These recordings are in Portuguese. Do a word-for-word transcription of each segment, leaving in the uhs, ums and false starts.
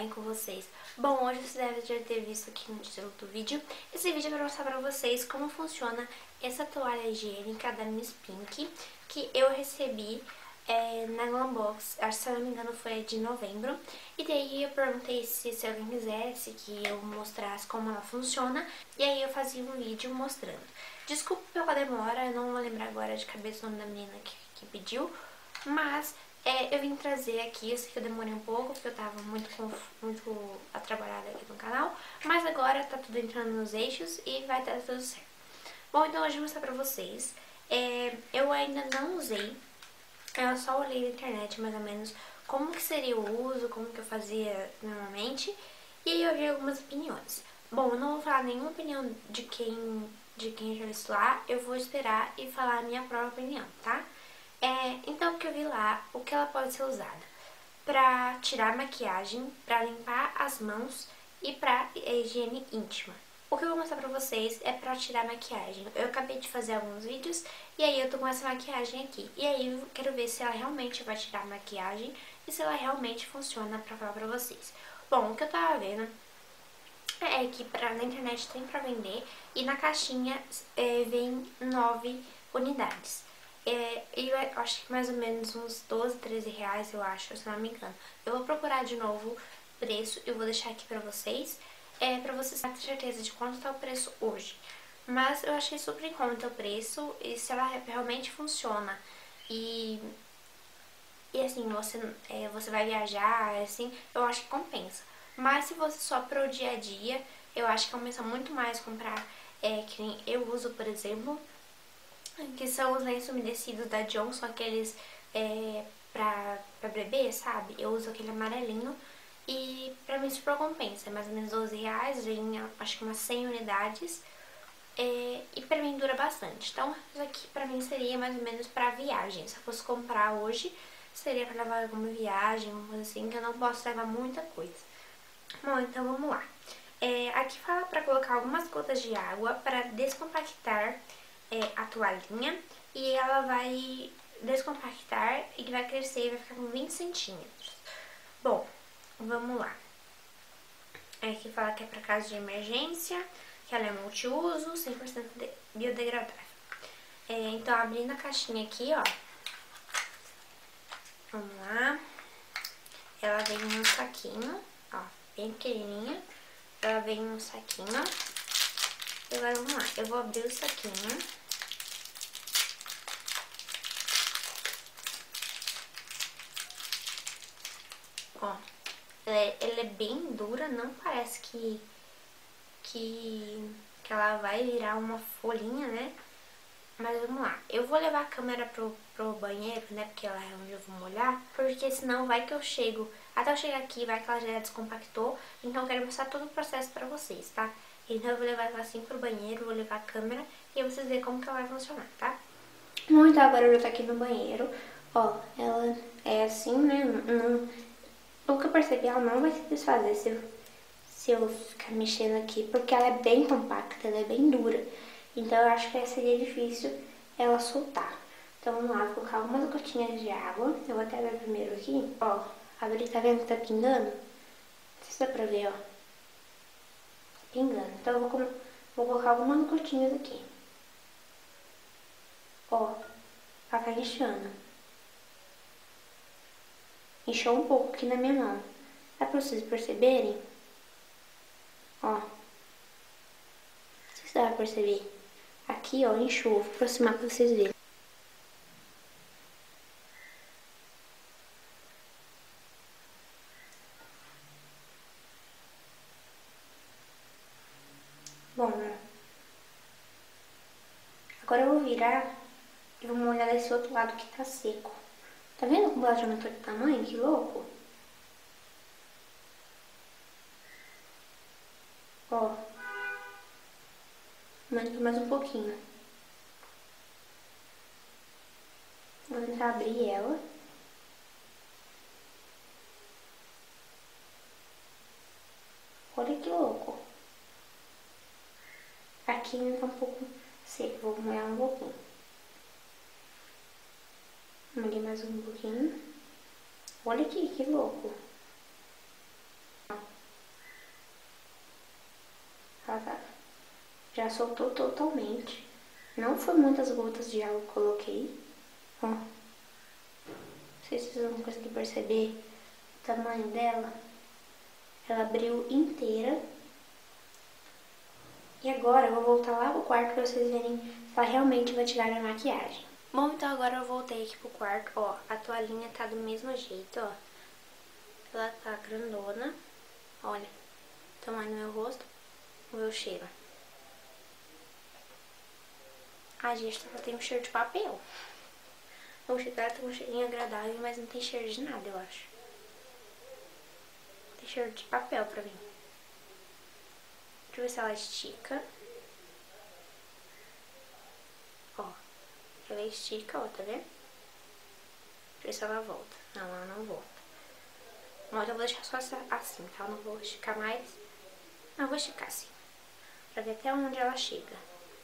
bem com vocês? Bom, hoje vocês devem já ter visto aqui no título do vídeo. Esse vídeo é para mostrar pra vocês como funciona essa toalha higiênica da Miss Pink, que eu recebi é, na Glambox, acho que se eu não me engano foi de novembro. E daí eu perguntei se, se alguém quisesse que eu mostrasse como ela funciona, e aí eu fazia um vídeo mostrando. Desculpa pela demora, eu não vou lembrar agora de cabeça o nome da menina que, que pediu, mas é, eu vim trazer aqui. Eu sei que eu demorei um pouco, porque eu tava muito, muito atrabalhada aqui no canal, mas agora tá tudo entrando nos eixos e vai dar tudo certo. Bom, então hoje eu vou mostrar pra vocês. É, eu ainda não usei, eu só olhei na internet mais ou menos como que seria o uso, como que eu fazia normalmente, e aí eu vi algumas opiniões. Bom, eu não vou falar nenhuma opinião de quem, de quem já viu lá, eu vou esperar e falar a minha própria opinião, tá? É, então, o que eu vi lá, o que ela pode ser usada? Pra tirar maquiagem, pra limpar as mãos e pra higiene íntima. O que eu vou mostrar pra vocês é pra tirar maquiagem. Eu acabei de fazer alguns vídeos e aí eu tô com essa maquiagem aqui. E aí eu quero ver se ela realmente vai tirar maquiagem e se ela realmente funciona pra falar pra vocês. Bom, o que eu tava vendo é que pra, na internet tem pra vender e na caixinha é, vem nove unidades. É, eu acho que mais ou menos uns doze, treze reais, eu acho, se não me engano. Eu vou procurar de novo o preço, eu vou deixar aqui pra vocês, é, pra vocês terem certeza de quanto tá o preço hoje. Mas eu achei super em conta o preço, e se ela realmente funciona e, e assim, você, é, você vai viajar, assim, eu acho que compensa. Mas se fosse só pro dia a dia, eu acho que compensa muito mais comprar, é, que nem eu uso, por exemplo, que são os lenços umedecidos da Johnson, aqueles é, pra, pra bebê, sabe? Eu uso aquele amarelinho e pra mim super compensa, é mais ou menos doze reais, vem acho que umas cem unidades, é, e pra mim dura bastante. Então isso aqui pra mim seria mais ou menos pra viagem. Se eu fosse comprar hoje, seria pra levar alguma viagem, uma coisa assim, que eu não posso levar muita coisa. Bom, então vamos lá. É, aqui fala pra colocar algumas gotas de água para descompactar é, a toalhinha, e ela vai descompactar e vai crescer e vai ficar com vinte centímetros. Bom, vamos lá. Aqui fala que é para caso de emergência, que ela é multiuso, cem por cento biodegradável. É, então, abrindo a caixinha aqui, ó. Vamos lá. Ela vem num saquinho, ó, bem pequenininha. Ela vem num saquinho. Agora vamos lá, eu vou abrir o saquinho. Ó, ela é, ela é bem dura, não parece que, que, que ela vai virar uma folhinha, né? Mas vamos lá, eu vou levar a câmera pro, pro banheiro, né? Porque lá é onde eu vou molhar. Porque senão vai que eu chego, até eu chegar aqui, vai que ela já descompactou. Então eu quero mostrar todo o processo pra vocês, tá? Então eu vou levar ela assim pro banheiro, vou levar a câmera e aí vocês verem como que ela vai funcionar, tá? Bom, então agora eu já tô aqui no banheiro. Ó, ela é assim, né? Não, o que eu percebi, ela não vai se desfazer se eu, se eu ficar mexendo aqui, porque ela é bem compacta, ela é bem dura. Então eu acho que seria difícil ela soltar. Então vamos lá, vou colocar algumas gotinhas de água. Eu vou até ver primeiro aqui, ó. Abrir, tá vendo que tá pingando? Não sei se dá pra ver, ó. Tá pingando. Então eu vou, vou colocar algumas gotinhas aqui. Ó, ela tá inchando. Inchou um pouco aqui na minha mão. Dá pra vocês perceberem? Ó. Não sei se dá pra perceber. Aqui, ó, inchou. Vou aproximar pra vocês verem. Bom, agora eu vou virar e vou molhar desse outro lado que tá seco. Tá vendo como ela já aumentou de tamanho? Que louco! Ó. Aumentou mais um pouquinho. Vou tentar abrir ela. Olha que louco. Aqui ainda tá um pouco seco, vou molhar um pouquinho. Molhei mais um pouquinho. Olha aqui, que louco. Já soltou totalmente. Não foi muitas gotas de água que eu coloquei. Ó. Não sei se vocês vão conseguir perceber o tamanho dela. Ela abriu inteira. E agora eu vou voltar lá pro quarto pra vocês verem se ela realmente vai tirar a maquiagem. Bom, então agora eu voltei aqui pro quarto. Ó, a toalhinha tá do mesmo jeito, ó. Ela tá grandona. Olha, o tamanho do meu rosto, o meu cheiro. A gente ela tem um cheiro de papel. O cheiro dela tem um cheirinho agradável, mas não tem cheiro de nada, eu acho. Tem cheiro de papel pra mim. Deixa eu ver se ela estica. Ó, ela estica, ó, tá vendo? Deixa eu ver se ela volta. Não, ela não volta. Mas eu vou deixar só assim, tá? Eu não vou esticar mais. Não, eu vou esticar assim. Pra ver até onde ela chega.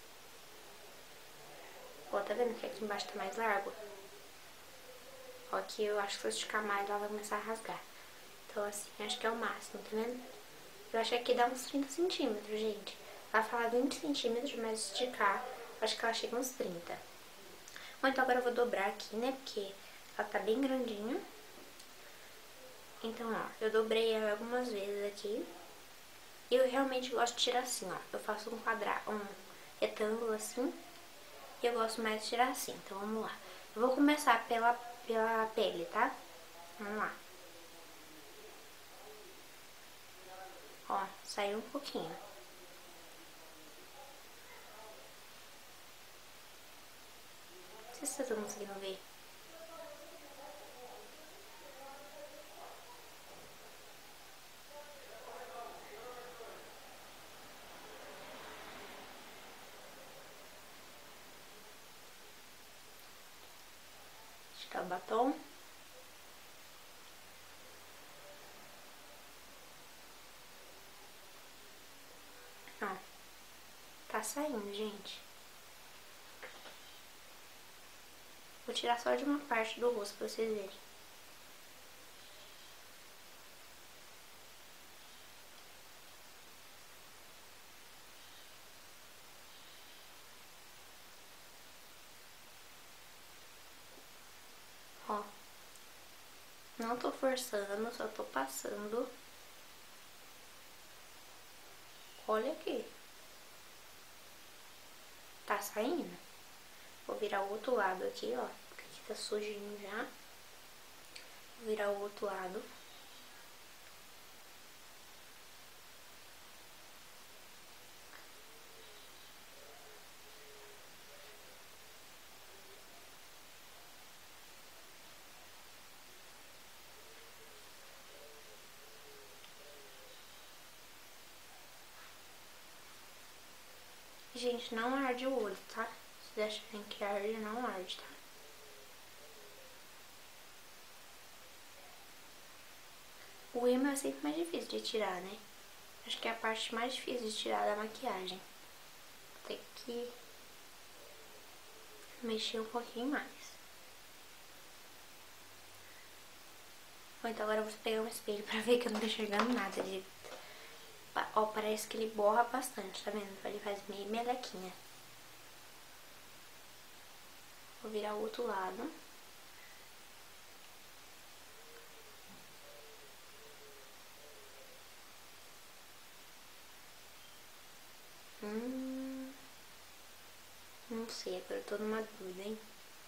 Ó, tá vendo que aqui embaixo tá mais largo? Ó, aqui eu acho que se eu esticar mais, ela vai começar a rasgar. Então assim, acho que é o máximo, tá vendo? Eu acho que aqui dá uns trinta centímetros, gente. Ela fala vinte centímetros, mas esticar, acho que ela chega uns trinta. Bom, então agora eu vou dobrar aqui, né? Porque ela tá bem grandinha. Então, ó, eu dobrei ela algumas vezes aqui. E eu realmente gosto de tirar assim, ó. Eu faço um quadrado, um retângulo assim. E eu gosto mais de tirar assim. Então, vamos lá. Eu vou começar pela, pela pele, tá? Vamos lá. Ó, saiu um pouquinho. Não sei se vocês estão conseguindo ver. Esticar o batom. Ó, tá saindo, gente. Vou tirar só de uma parte do rosto pra vocês verem. Ó, não tô forçando, só tô passando. Olha aqui. Tá saindo? Vou virar o outro lado aqui, ó. Porque aqui tá sujinho já. Vou virar o outro lado. Gente, não arde o olho, tá? Se vocês acharem que arde, não arde, tá? O ímã é sempre mais difícil de tirar, né? Acho que é a parte mais difícil de tirar da maquiagem. Tem que mexer um pouquinho mais. Bom, então agora eu vou pegar um espelho pra ver que eu não tô enxergando nada de... Ó, parece que ele borra bastante, tá vendo? Ele faz meio melequinha. Vou virar o outro lado. Hum... Não sei, agora eu tô numa dúvida, hein?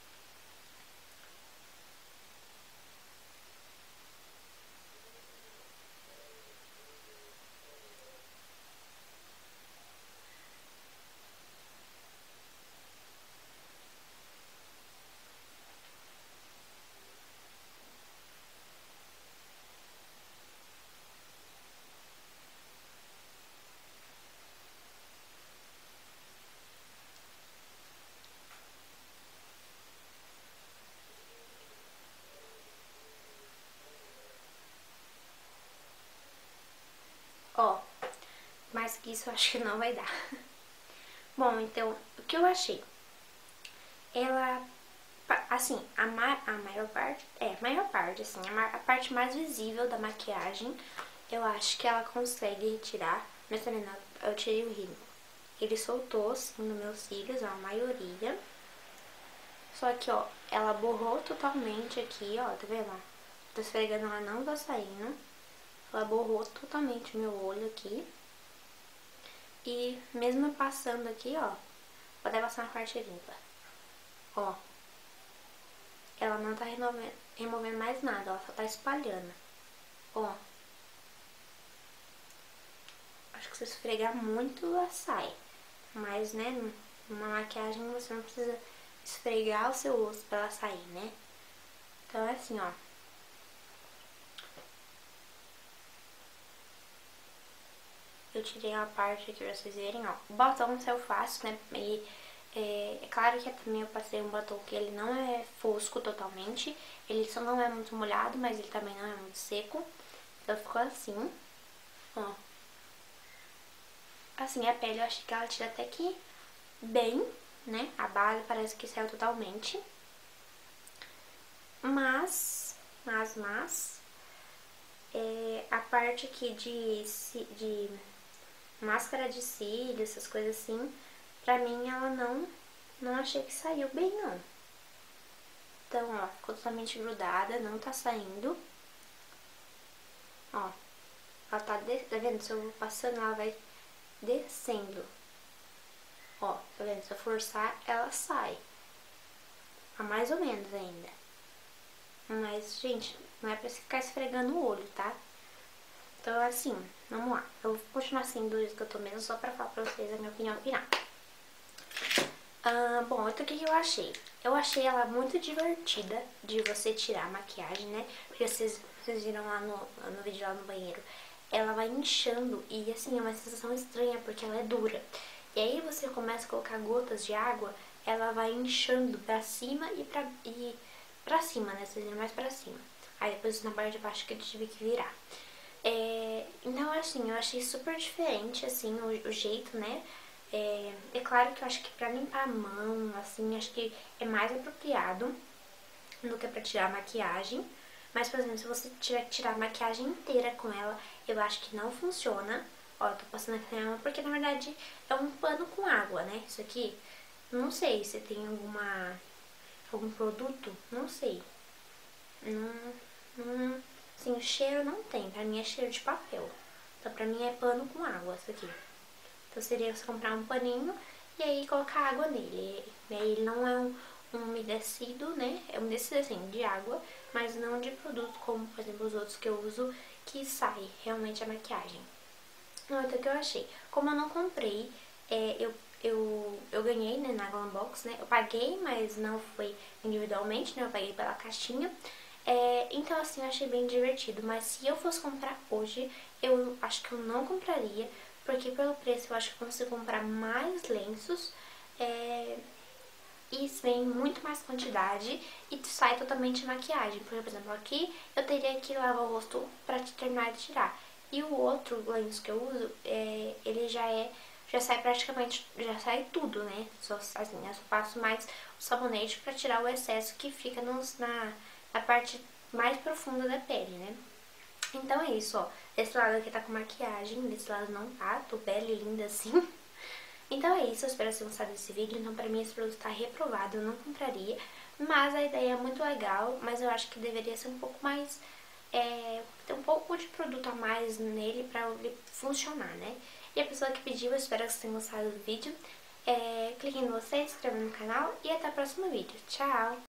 Ó, mais que isso eu acho que não vai dar. Bom, então, o que eu achei? Ela, assim, a, ma a maior parte, é, a maior parte, assim, a, a parte mais visível da maquiagem, eu acho que ela consegue retirar, mas também não, eu tirei o rímel. ele soltou assim nos meus cílios, ó, a maioria. Só que, ó, ela borrou totalmente aqui, ó, tá vendo? Tô esfregando, ela não tá saindo. Ela borrou totalmente o meu olho aqui. E mesmo passando aqui, ó, vou até passar uma parte limpa. Ó, ela não tá removendo, removendo mais nada, ela só tá espalhando. Ó, acho que se esfregar muito, ela sai. Mas, né, numa maquiagem você não precisa esfregar o seu rosto pra ela sair, né? Então é assim, ó. Eu tirei uma parte aqui pra vocês verem, ó. O batom saiu fácil, né? E é, é claro que também eu passei um batom que ele não é fosco totalmente. Ele só não é muito molhado, mas ele também não é muito seco. Então ficou assim, ó. Assim, a pele eu achei que ela tira até que bem, né? A base parece que saiu totalmente. Mas, mas, mas... É, a parte aqui de... de máscara de cílios, essas coisas assim, pra mim ela não, não achei que saiu bem, não. Então, ó, ficou totalmente grudada, não tá saindo. Ó, ela tá, de, tá vendo? Se eu vou passando, ela vai descendo. Ó, tá vendo? Se eu forçar, ela sai. A mais ou menos ainda. Mas, gente, não é pra você ficar esfregando o olho, tá? Então, assim, vamos lá. Eu vou continuar assim do jeito que eu tô mesmo, só pra falar pra vocês a minha opinião final. Ah, bom, então o que, que eu achei? Eu achei ela muito divertida de você tirar a maquiagem, né? Porque vocês, vocês viram lá no, no vídeo lá no banheiro. Ela vai inchando e, assim, é uma sensação estranha porque ela é dura. E aí você começa a colocar gotas de água, ela vai inchando pra cima e pra, e pra cima, né? Vocês viram mais pra cima. Aí depois na parte de baixo que eu tive que virar. É, então, assim, eu achei super diferente, assim, o, o jeito, né? É, é claro que eu acho que pra limpar a mão, assim, acho que é mais apropriado do que pra tirar a maquiagem. Mas, por exemplo, se você tiver que tirar a maquiagem inteira com ela, eu acho que não funciona. Ó, eu tô passando aqui na mão porque, na verdade, é um pano com água, né? Isso aqui, não sei se tem alguma, algum produto, não sei. Não, não... Assim, o cheiro não tem, pra mim é cheiro de papel. Então pra mim é pano com água isso aqui. Então seria você comprar um paninho e aí colocar água nele. E aí ele não é um, um umedecido, né? É um umedecido assim, de água, mas não de produto como, por exemplo, os outros que eu uso, que sai realmente a maquiagem. Então o que eu achei? Como eu não comprei, é, eu, eu, eu ganhei, né, na Glambox, né? Eu paguei, mas não foi individualmente, né? Eu paguei pela caixinha. É, então assim, eu achei bem divertido, mas se eu fosse comprar hoje, eu acho que eu não compraria, porque pelo preço eu acho que eu consigo comprar mais lenços, é, e vem muito mais quantidade e sai totalmente maquiagem. Por exemplo, aqui eu teria que lavar o rosto pra terminar de tirar. E o outro lenço que eu uso, é, ele já é, já sai praticamente, já sai tudo, né? Só, assim, eu só passo mais o sabonete pra tirar o excesso que fica nos, na... a parte mais profunda da pele, né? Então é isso, ó. Desse lado aqui tá com maquiagem, desse lado não tá, tô bela e linda assim. Então é isso, eu espero que vocês tenham gostado desse vídeo. Então pra mim esse produto tá reprovado, eu não compraria. Mas a ideia é muito legal, mas eu acho que deveria ser um pouco mais... É, ter um pouco de produto a mais nele pra ele funcionar, né? E a pessoa que pediu, eu espero que vocês tenham gostado do vídeo. É, clique em você, se inscreva no canal e até o próximo vídeo. Tchau!